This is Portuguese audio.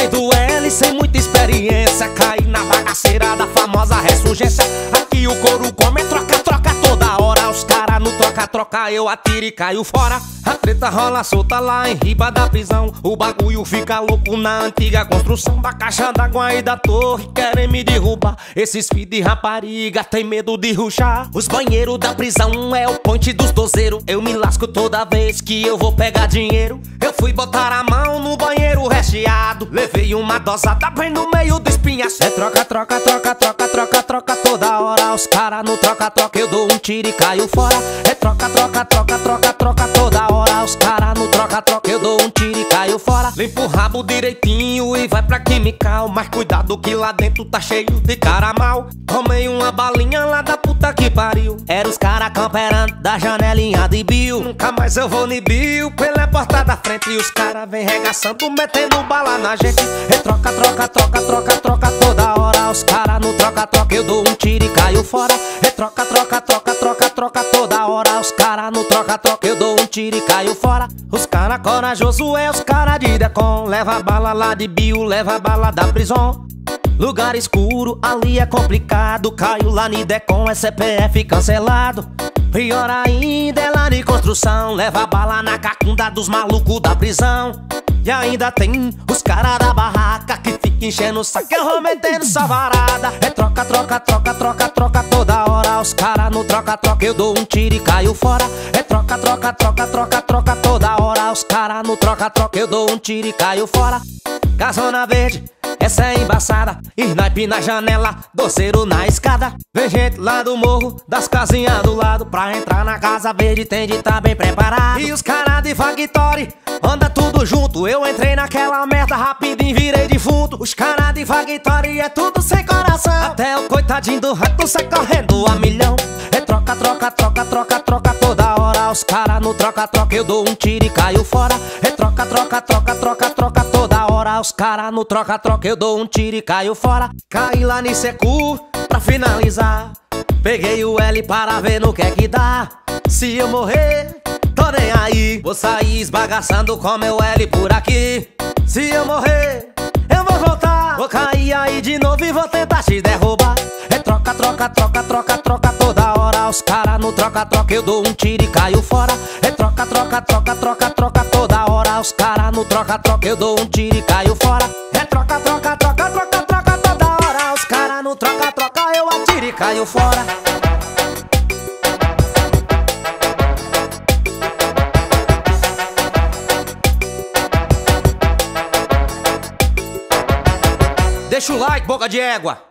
Veio do L sem muita experiência, caí na bagaceira da famosa ressurgência. Aqui o couro come, troca, troca toda hora. Os cara no troca, troca, eu atiro e caio fora. A treta rola solta lá em riba da prisão. O bagulho fica louco na antiga construção. Da caixa d'água e da torre querem me derrubar. Esses filhos de rapariga tem medo de ruxar. Os banheiros da prisão é o point dos dozeiros. Eu me lasco toda vez que eu vou pegar dinheiro. Eu fui botar a mão no banheiro recheado, levei uma dosada bem no meio do espinhaço. É troca, troca, troca, troca, troca, troca toda hora. Os cara no troca, troca, eu dou um tiro e caio fora. É troca, troca, troca, troca, troca toda hora. Os cara no troca, troca, eu dou um tiro e caio fora. Limpa o rabo direitinho e vai pra quimical. Mas cuidado que lá dentro tá cheio de cara mal. Tomei uma balinha lá da puta que pariu. Era os cara camperando da janelinha de Bill. Nunca mais eu vou ni Bill pela porta da frente. E os cara vem regaçando, metendo bala na gente. É troca, troca, troca, troca, troca toda hora. Os cara no troca, troca, eu dou um tiro e caio fora. É troca, troca, troca, troca, troca toda hora. Os cara no troca, troca, eu dou um tiro e caio fora. Os cara corajoso é os cara de Decon. Leva bala lá de Bill, leva bala da prisão. Lugar escuro, ali é complicado. Caiu lá ni Decon, é CPF cancelado. Pior ainda é lá de construção. Leva bala na cacunda dos malucos da prisão. E ainda tem os cara da barraca que fica enchendo o saco, eu vou metendo sua varada. É troca, troca, troca, troca, troca toda hora. Os cara no troca, troca, eu dou um tiro e caio fora. É troca, troca, troca, troca, troca toda hora. Os cara no troca, troca, eu dou um tiro e caio fora. Casona verde, essa é embaçada. Snipe na janela, doceiro na escada. Vem gente lá do morro, das casinhas do lado. Pra entrar na casa verde tem de tá bem preparado. E os cara de Factory, anda tudo junto. Eu entrei naquela merda rapidinho, virei defunto. Os cara de Factory é tudo sem coração. Até o coitadinho do rato sai correndo a milhão. É troca, troca, troca, troca, troca toda hora. Os cara no troca, troca, eu dou um tiro e caio fora. É troca, troca, troca, troca, troca toda hora. Os cara no troca, troca, eu dou um tiro e caio fora. Caí lá ni Secu pra finalizar. Peguei o L para ver no que é que dá. Se eu morrer, tô nem aí. Vou sair esbagaçando com meu L por aqui. Se eu morrer, eu vou voltar. Vou cair aí de novo e vou tentar te derrubar. É troca, troca, troca, troca, troca toda hora. Os cara no troca, troca, eu dou um tiro e caio fora. É troca, troca, troca, troca, troca toda hora. Os cara no troca, troca, eu dou um tiro e caio fora. É troca, troca, troca, troca, troca toda hora. Os cara no troca, troca, eu atiro e caio fora. Deixa o like, boca de égua.